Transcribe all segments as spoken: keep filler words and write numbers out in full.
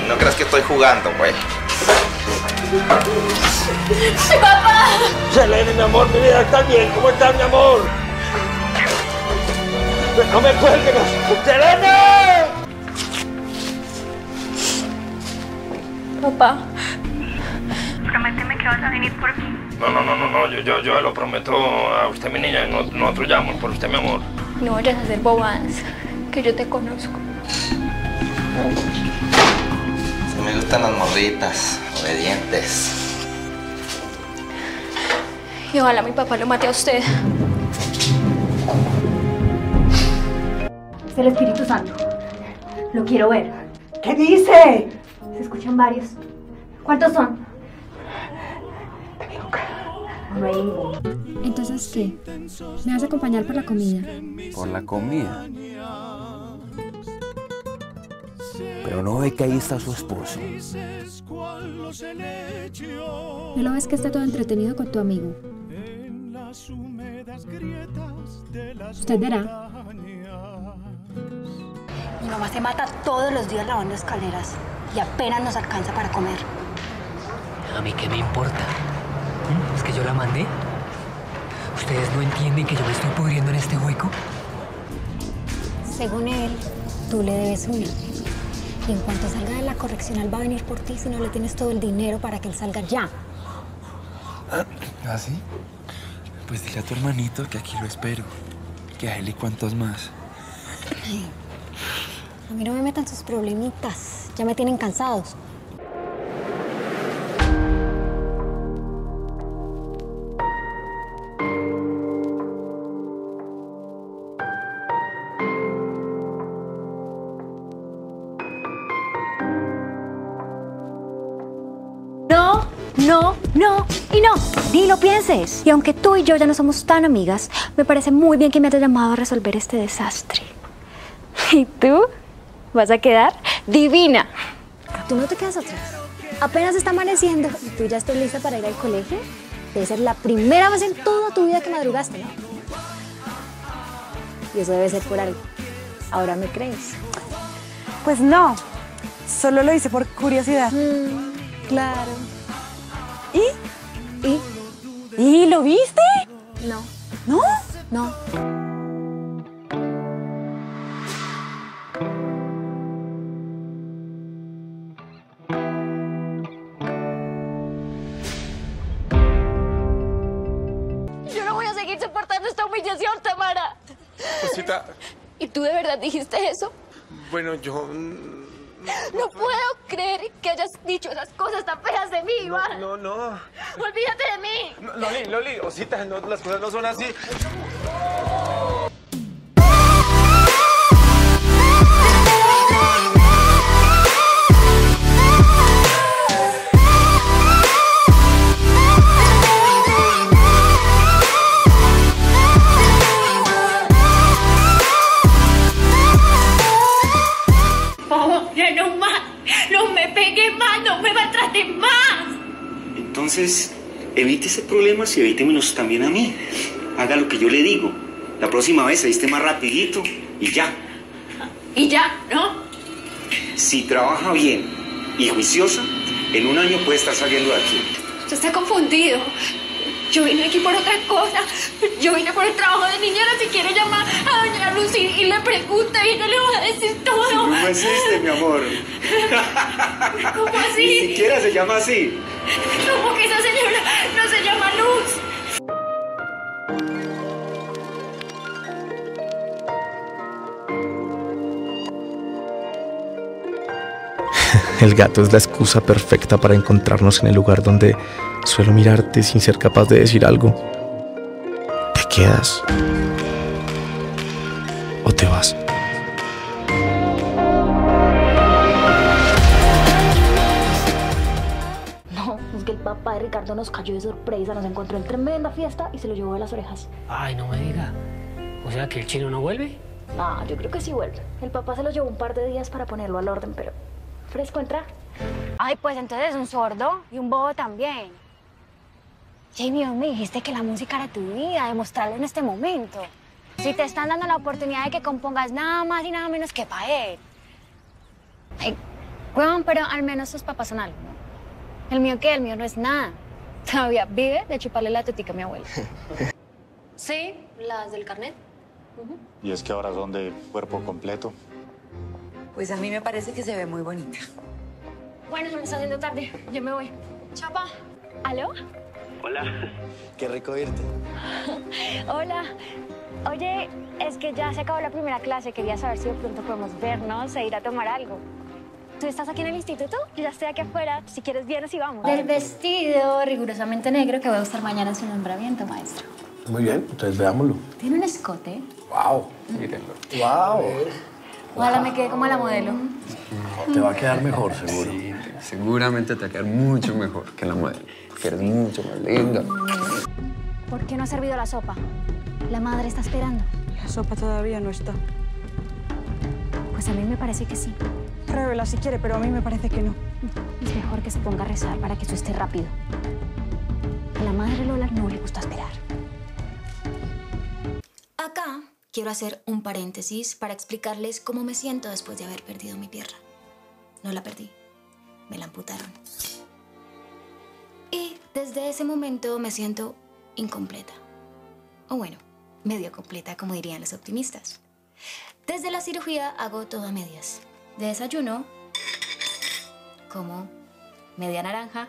No creas que estoy jugando, güey. ¡Papá! Selene, mi amor, mi vida, ¿estás bien? ¿Cómo estás, mi amor? ¡No me cuelgues! ¡Selene! Papá. Prométeme que vas a venir por mí. No, no, no, no, no, yo, yo, yo lo prometo a usted, mi niña. No, nosotros ya vamos por usted, mi amor. No vayas a hacer bobadas, que yo te conozco. Se me gustan las morritas, obedientes. Y ojalá mi papá lo mate a usted. Es el Espíritu Santo. Lo quiero ver. ¿Qué dice? Se escuchan varios. ¿Cuántos son? No hay ninguno. Entonces, ¿qué? ¿Me vas a acompañar por la comida? Por la comida. Pero no ve que ahí está su esposo. ¿No lo ves que está todo entretenido con tu amigo? Usted verá. Mi mamá se mata todos los días lavando escaleras y apenas nos alcanza para comer. ¿A mí qué me importa? ¿Mm? ¿Es que yo la mandé? ¿Ustedes no entienden que yo me estoy pudriendo en este hueco? Según él, tú le debes una. Y en cuanto salga de la correccional va a venir por ti si no le tienes todo el dinero para que él salga ya. ¿Ah, sí? Pues dile a tu hermanito que aquí lo espero. Que a él y cuantos más. Ay, a mí no me metan sus problemitas. Ya me tienen cansados. No, no, no y no. Ni lo pienses. Y aunque tú y yo ya no somos tan amigas, me parece muy bien que me hayas llamado a resolver este desastre. ¿Y tú? ¿Vas a quedar divina? Tú no te quedas atrás. Apenas está amaneciendo y tú ya estás lista para ir al colegio. Debe ser la primera vez en toda tu vida que madrugaste, ¿no? Y eso debe ser por algo. ¿Ahora me crees? Pues no. Solo lo hice por curiosidad. Mm, claro. ¿Y? ¿Y? ¿Y lo viste? No. ¿No? No. Yo no voy a seguir soportando esta humillación, Tamara. Cosita. ¿Y tú de verdad dijiste eso? Bueno, yo... No puedo creer que hayas dicho esas cosas tan feas de mí, Iván. No, no, no. Olvídate de mí. No, Loli, Loli, Osita, no, las cosas no son así. No más, no me pegue más, no me maltrate más. Entonces, evítese problemas y evítemelos también a mí. Haga lo que yo le digo. La próxima vez se viste más rapidito y ya. Y ya, ¿no? Si trabaja bien y juiciosa, en un año puede estar saliendo de aquí. Usted está confundido. Yo vine aquí por otra cosa. Yo vine por el trabajo de niñera. Si quiere llamar a doña Lucy y le pregunta y ella le va a decir todo. ¿Cómo existe, mi amor? ¿Cómo así? Ni siquiera se llama así. ¿Cómo que esa señora no se llama Luz? El gato es la excusa perfecta para encontrarnos en el lugar donde suelo mirarte sin ser capaz de decir algo. ¿Te quedas? ¿O te vas? No, es que el papá de Ricardo nos cayó de sorpresa, nos encontró en tremenda fiesta y se lo llevó de las orejas. Ay, no me diga. O sea, ¿que el chino no vuelve? Ah, yo creo que sí vuelve. El papá se lo llevó un par de días para ponerlo al orden, pero... ¿Fresco entrar? Ay, pues entonces es un sordo y un bobo también. Jamie, me dijiste que la música era tu vida, demostrarlo en este momento. Si te están dando la oportunidad de que compongas nada más y nada menos que para él. Ay, Huevón, pero al menos tus papás son algo, ¿no? ¿El mío qué? El mío no es nada. Todavía vive de chuparle la tetica a mi abuela. Sí, las del carnet. Uh-huh. Y es que ahora son de cuerpo completo. Pues a mí me parece que se ve muy bonita. Bueno, se me está haciendo tarde. Yo me voy. Chapa. ¿Aló? Hola. Qué rico irte. Hola. Oye, es que ya se acabó la primera clase. Quería saber si de pronto podemos vernos e ir a tomar algo. ¿Tú estás aquí en el instituto? Yo ya estoy aquí afuera. Si quieres, vienes y vamos. Del vestido rigurosamente negro que voy a usar mañana en su nombramiento, maestro. Muy bien, entonces veámoslo. Tiene un escote. Wow. Mírenlo. Wow. Ojalá me quede como la modelo. No, te va a quedar mejor, seguro. Sí, seguramente te va a quedar mucho mejor que la modelo. Que eres mucho más linda. ¿Por qué no ha servido la sopa? La madre está esperando. La sopa todavía no está. Pues a mí me parece que sí. Pruébela si quiere, pero a mí me parece que no. Es mejor que se ponga a rezar para que eso esté rápido. A la madre Lola no le gusta esperar. Acá quiero hacer un paréntesis para explicarles cómo me siento después de haber perdido mi pierna. No la perdí, me la amputaron. Y desde ese momento me siento incompleta. O bueno, medio completa, como dirían los optimistas. Desde la cirugía hago todo a medias. De desayuno, como media naranja.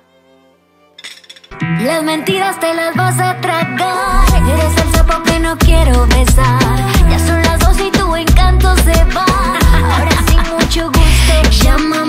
Las mentiras te las vas a tragar. Eres el sapo que no quiero besar. Ya son las dos y tu encanto se va. Ahora sin mucho gusto llama.